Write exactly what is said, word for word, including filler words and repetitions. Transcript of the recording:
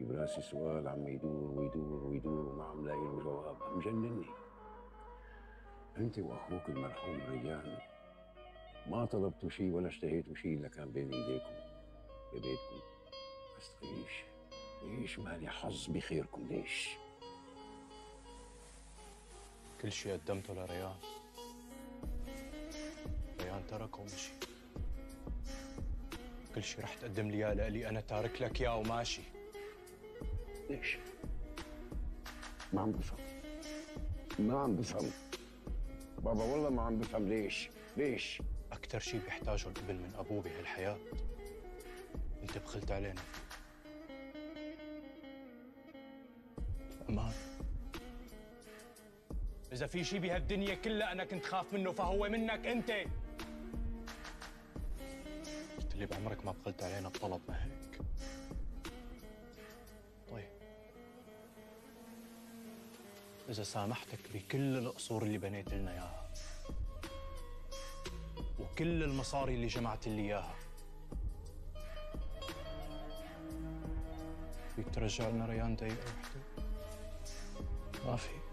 في براسي سؤال عم يدور ويدور ويدور وما عم لاقي له جواب، مجنني. انت واخوك المرحوم ريان ما طلبتوا شيء ولا اشتهيتوا شيء اللي كان بين ايديكم ببيتكم، بس ليش؟ ليش مالي حظ بخيركم؟ ليش؟ كل شيء قدمته لريان، ريان تركه ومشي. كل شيء رح تقدم لي اياه لإلي انا تارك لك اياه وماشي. ليش؟ ما عم بفهم، ما عم بفهم بابا، والله ما عم بفهم. ليش؟ ليش؟ أكثر شيء بيحتاجه الابن من أبوه بهالحياة أنت بخلت علينا. أمان، إذا في شيء بهالدنيا كلها أنا كنت خاف منه فهو منك أنت. قلت لي بعمرك ما بخلت علينا بطلب، ما هيك؟ طيب، إذا سامحتك بكل القصور اللي بنيت لنا إياها وكل المصاري اللي جمعت لي إياها، فيك ترجع لنا ريان دقيقة وحدة؟ ما في.